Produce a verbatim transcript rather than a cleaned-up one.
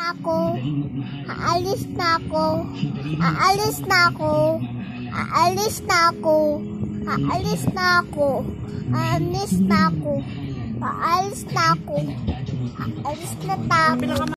ako. Aalis na ako. Aalis na ako. Aalis na ako. Aalis na ako. Aalis na ako. Aalis na ako. Aalis na ako.